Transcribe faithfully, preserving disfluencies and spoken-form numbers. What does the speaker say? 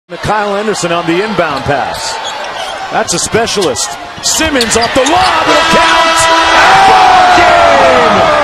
Kyle Anderson on the inbound pass. That's a specialist. Simmons off the lob. It'll count. Ball game!